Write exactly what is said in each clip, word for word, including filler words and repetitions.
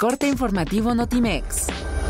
corte informativo Notimex.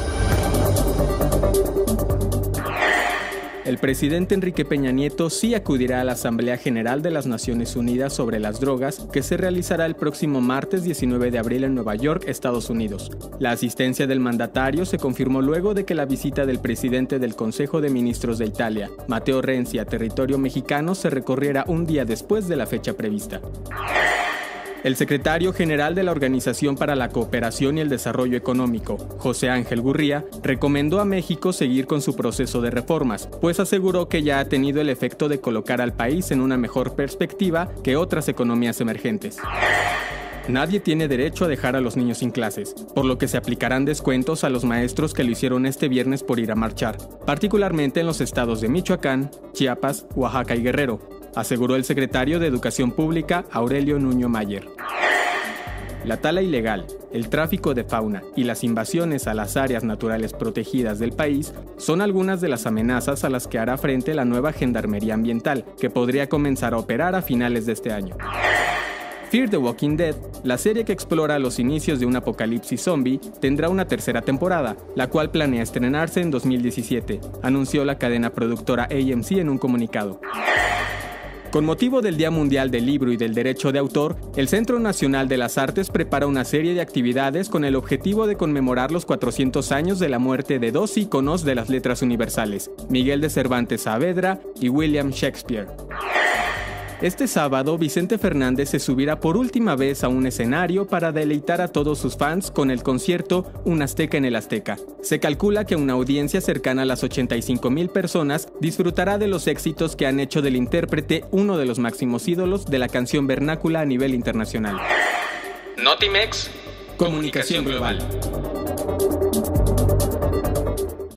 El presidente Enrique Peña Nieto sí acudirá a la Asamblea General de las Naciones Unidas sobre las drogas, que se realizará el próximo martes diecinueve de abril en Nueva York, Estados Unidos. La asistencia del mandatario se confirmó luego de que la visita del presidente del Consejo de Ministros de Italia, Matteo Renzi, a territorio mexicano se recorriera un día después de la fecha prevista. El secretario general de la Organización para la Cooperación y el Desarrollo Económico, José Ángel Gurría, recomendó a México seguir con su proceso de reformas, pues aseguró que ya ha tenido el efecto de colocar al país en una mejor perspectiva que otras economías emergentes. Nadie tiene derecho a dejar a los niños sin clases, por lo que se aplicarán descuentos a los maestros que lo hicieron este viernes por ir a marchar, particularmente en los estados de Michoacán, Chiapas, Oaxaca y Guerrero, aseguró el secretario de Educación Pública, Aurelio Nuño Mayer. La tala ilegal, el tráfico de fauna y las invasiones a las áreas naturales protegidas del país son algunas de las amenazas a las que hará frente la nueva Gendarmería Ambiental, que podría comenzar a operar a finales de este año. Fear the Walking Dead, la serie que explora los inicios de un apocalipsis zombie, tendrá una tercera temporada, la cual planea estrenarse en dos mil diecisiete, anunció la cadena productora A M C en un comunicado. Con motivo del Día Mundial del Libro y del Derecho de Autor, el Centro Nacional de las Artes prepara una serie de actividades con el objetivo de conmemorar los cuatrocientos años de la muerte de dos íconos de las letras universales, Miguel de Cervantes Saavedra y William Shakespeare. Este sábado, Vicente Fernández se subirá por última vez a un escenario para deleitar a todos sus fans con el concierto Un Azteca en el Azteca. Se calcula que una audiencia cercana a las ochenta y cinco mil personas disfrutará de los éxitos que han hecho del intérprete uno de los máximos ídolos de la canción vernácula a nivel internacional. Notimex, Comunicación Global.